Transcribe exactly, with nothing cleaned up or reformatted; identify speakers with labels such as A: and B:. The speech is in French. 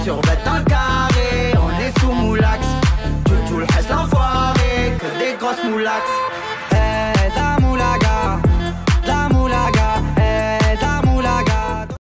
A: survêt un carré, on est sous moulax. Tout tout le reste l'enfoiré, que des grosses moulax.